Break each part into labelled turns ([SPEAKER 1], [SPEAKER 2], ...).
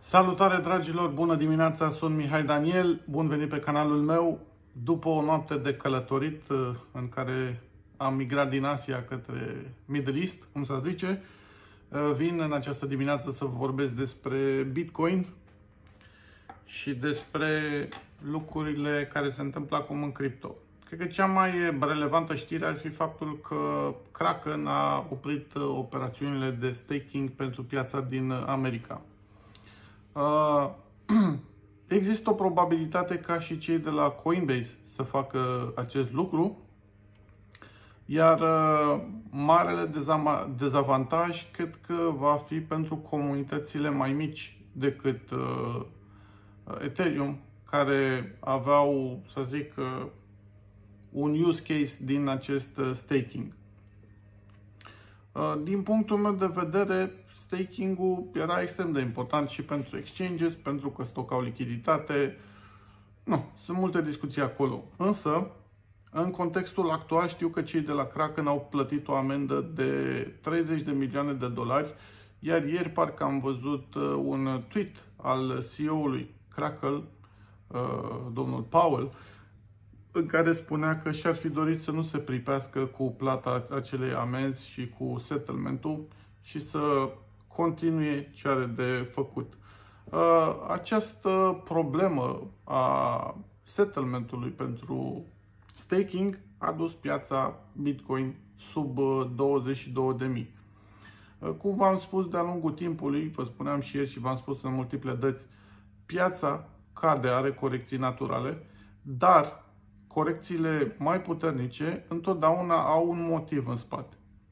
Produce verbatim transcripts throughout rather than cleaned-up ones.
[SPEAKER 1] Salutare dragilor, bună dimineața, sunt Mihai Daniel, bun venit pe canalul meu. După o noapte de călătorit în care am migrat din Asia către Middle East, cum să zice, vin în această dimineață să vorbesc despre Bitcoin și despre lucrurile care se întâmplă acum în cripto. Cred că cea mai relevantă știre ar fi faptul că Kraken a oprit operațiunile de staking pentru piața din America. Uh, există o probabilitate ca și cei de la Coinbase să facă acest lucru, iar uh, marele dezavantaj cred că va fi pentru comunitățile mai mici decât uh, Ethereum, care aveau, să zic, uh, un use case din acest staking. Uh, din punctul meu de vedere, staking-ul era extrem de important și pentru exchanges, pentru că stocau lichiditate. Nu, sunt multe discuții acolo. Însă, în contextul actual, știu că cei de la Kraken au plătit o amendă de treizeci de milioane de dolari, iar ieri parcă am văzut un tweet al C E O-ului Kraken, domnul Powell, în care spunea că și-ar fi dorit să nu se pripească cu plata acelei amenzi și cu settlement-ul și să continue ce are de făcut. Această problemă a settlement-ului pentru staking a dus piața Bitcoin sub douăzeci și două de mii. Cum v-am spus de-a lungul timpului, vă spuneam și ieri și v-am spus în multiple dăți, piața cade, are corecții naturale, dar corecțiile mai puternice întotdeauna au un motiv în spate.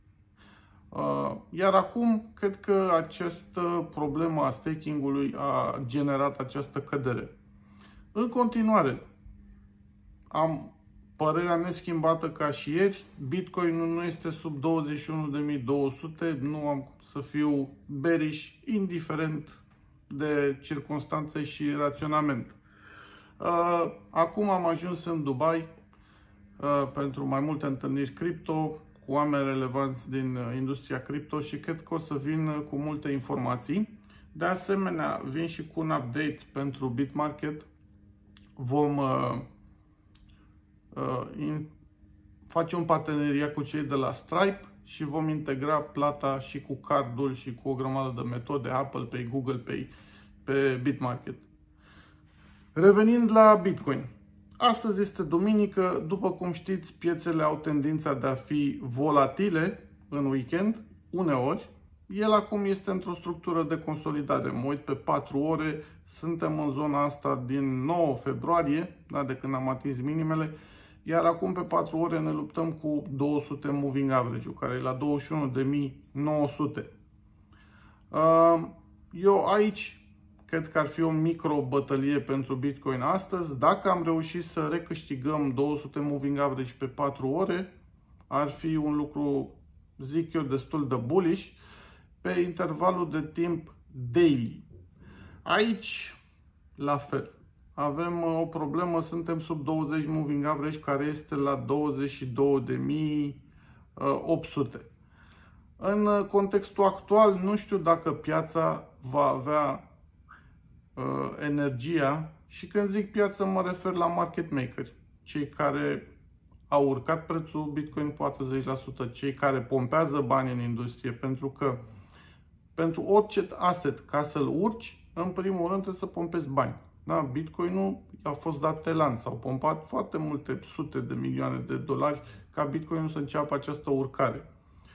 [SPEAKER 1] Iar acum, cred că această problemă a staking-ului a generat această cădere. În continuare, am părerea neschimbată ca și ieri, Bitcoin nu este sub douăzeci și unu de mii două sute, nu am să fiu bearish, indiferent de circunstanțe și raționament. Acum am ajuns în Dubai pentru mai multe întâlniri cripto, cu oameni relevanți din industria cripto și cred că o să vin cu multe informații. De asemenea, vin și cu un update pentru Bitmarket. Vom uh, uh, in, face un parteneriat cu cei de la Stripe și vom integra plata și cu cardul și cu o grămadă de metode, Apple Pay, Google Pay, pe Bitmarket. Revenind la Bitcoin. Astăzi este duminică, după cum știți, piețele au tendința de a fi volatile în weekend, uneori. El acum este într-o structură de consolidare. Mă uit pe patru ore, suntem în zona asta din nouă februarie, da, de când am atins minimele, iar acum pe patru ore ne luptăm cu două sute moving average-ul, care e la douăzeci și unu de mii nouă sute. Eu aici cred că ar fi o micro-bătălie pentru Bitcoin astăzi. Dacă am reușit să recâștigăm două sute moving average pe patru ore, ar fi un lucru, zic eu, destul de bullish pe intervalul de timp daily. Aici, la fel, avem o problemă, suntem sub douăzeci moving average, care este la douăzeci și două de mii opt sute. În contextul actual, nu știu dacă piața va avea energia, și când zic piață mă refer la market makeri, cei care au urcat prețul Bitcoin cu patruzeci la sută, cei care pompează bani în industrie, pentru că pentru orice asset, ca să-l urci, în primul rând trebuie să pompezi bani. Da? Bitcoinul a fost dat elan, s-au pompat foarte multe sute de milioane de dolari ca Bitcoinul să înceapă această urcare.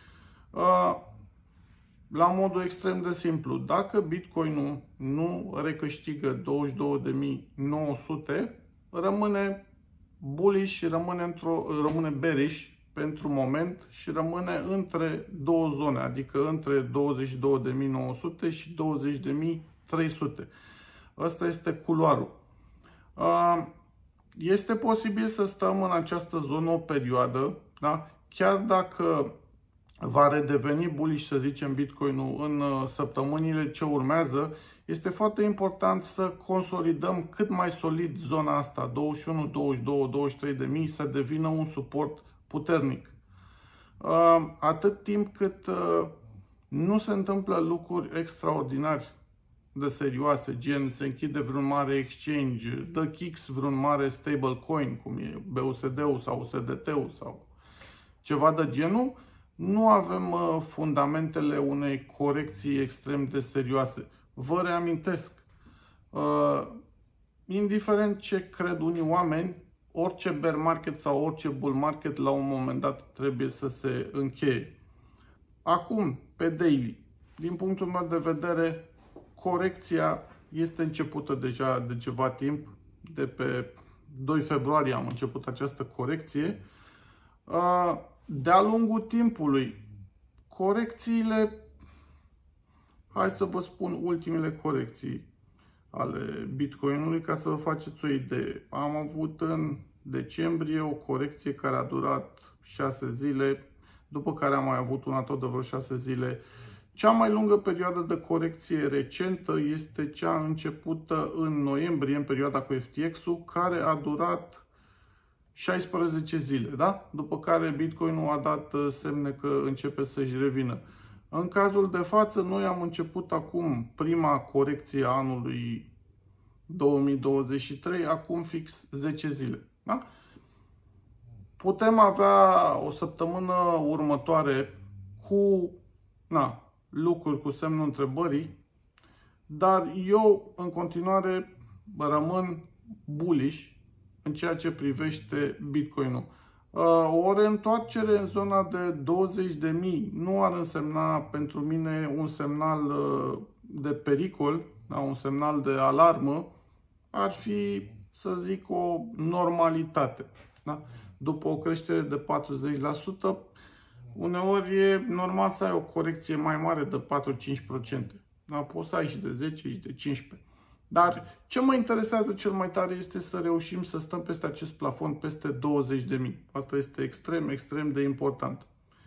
[SPEAKER 1] La modul extrem de simplu, dacă Bitcoinul nu recâștigă douăzeci și două de mii nouă sute, rămâne bullish și rămâne, într-o, rămâne bearish pentru moment și rămâne între două zone, adică între douăzeci și două de mii nouă sute și douăzeci de mii trei sute. Asta este culoarul. Este posibil să stăm în această zonă o perioadă, da? Chiar dacă va redeveni bullish, să zicem, Bitcoinul în săptămânile ce urmează, este foarte important să consolidăm cât mai solid zona asta, douăzeci și unu, douăzeci și doi, douăzeci și trei de mii, să devină un suport puternic. Atât timp cât nu se întâmplă lucruri extraordinari de serioase, gen se închide vreun mare exchange, dă kicks vreun mare stablecoin, cum e B U S D-ul sau U S D T-ul sau ceva de genul, nu avem uh, fundamentele unei corecții extrem de serioase. Vă reamintesc, uh, indiferent ce cred unii oameni, orice bear market sau orice bull market la un moment dat trebuie să se încheie. Acum, pe daily, din punctul meu de vedere, corecția este începută deja de ceva timp. De pe doi februarie am început această corecție. De-a lungul timpului, corecțiile, hai să vă spun ultimele corecții ale Bitcoinului ca să vă faceți o idee. Am avut în decembrie o corecție care a durat șase zile, după care am mai avut una tot de vreo șase zile. Cea mai lungă perioadă de corecție recentă este cea începută în noiembrie, în perioada cu F T X-ul, care a durat șaisprezece zile, da? După care Bitcoinul a dat semne că începe să-și revină. În cazul de față, noi am început acum prima corecție a anului două mii douăzeci și trei, acum fix zece zile, da? Putem avea o săptămână următoare cu na, lucruri cu semnul întrebării, dar eu în continuare rămân bullish în ceea ce privește Bitcoinul. O reîntoarcere în zona de douăzeci de mii nu ar însemna pentru mine un semnal de pericol, un semnal de alarmă, ar fi, să zic, o normalitate. Da? După o creștere de patruzeci la sută, uneori e normal să ai o corecție mai mare de patru-cinci la sută. Da? Poți să ai și de zece și de cincisprezece la sută. Dar ce mă interesează cel mai tare este să reușim să stăm peste acest plafon, peste douăzeci de mii. Asta este extrem, extrem de important.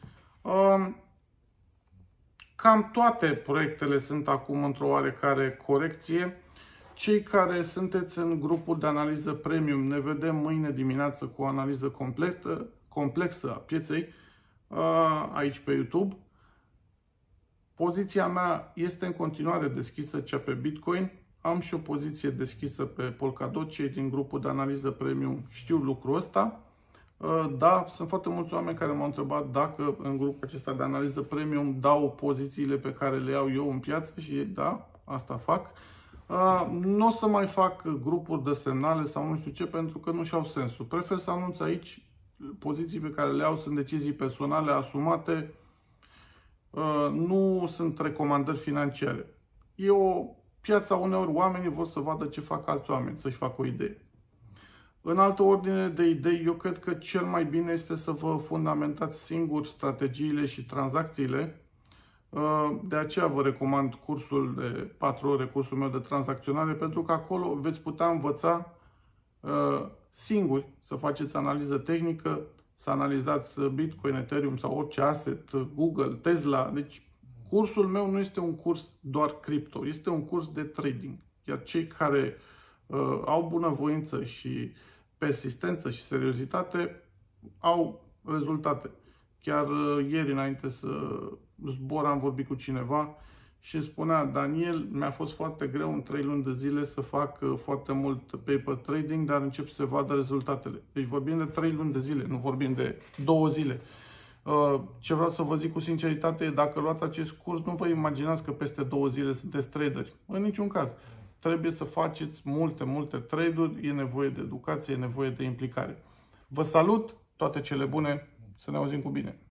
[SPEAKER 1] Cam toate proiectele sunt acum într-o oarecare corecție. Cei care sunteți în grupul de analiză premium, ne vedem mâine dimineață cu o analiză completă, complexă a pieței aici pe YouTube. Poziția mea este în continuare deschisă, cea pe Bitcoin. Am și o poziție deschisă pe Polkadot. Cei din grupul de analiză premium știu lucrul ăsta. Da, sunt foarte mulți oameni care m-au întrebat dacă în grupul acesta de analiză premium dau pozițiile pe care le iau eu în piață și da, asta fac. Nu o să mai fac grupuri de semnale sau nu știu ce, pentru că nu și-au sensul. Prefer să anunț aici poziții pe care le iau, sunt decizii personale asumate, nu sunt recomandări financiare. E o piața, uneori oamenii vor să vadă ce fac alți oameni, să-și facă o idee. În altă ordine de idei, eu cred că cel mai bine este să vă fundamentați singur strategiile și tranzacțiile. De aceea vă recomand cursul de patru ore, cursul meu de tranzacționare, pentru că acolo veți putea învăța singuri să faceți analiză tehnică, să analizați Bitcoin, Ethereum sau orice asset, Google, Tesla. Deci cursul meu nu este un curs doar cripto, este un curs de trading. Iar cei care uh, au bunăvoință și persistență și seriozitate au rezultate. Chiar uh, ieri, înainte să zbor, am vorbit cu cineva și îmi spunea: Daniel, mi-a fost foarte greu în trei luni de zile să fac uh, foarte mult paper trading, dar încep să se vadă rezultatele. Deci vorbim de trei luni de zile, nu vorbim de două zile. Ce vreau să vă zic cu sinceritate, dacă luați acest curs, nu vă imaginați că peste două zile sunteți traderi. În niciun caz. Trebuie să faceți multe, multe trade-uri, e nevoie de educație, e nevoie de implicare. Vă salut, toate cele bune, să ne auzim cu bine!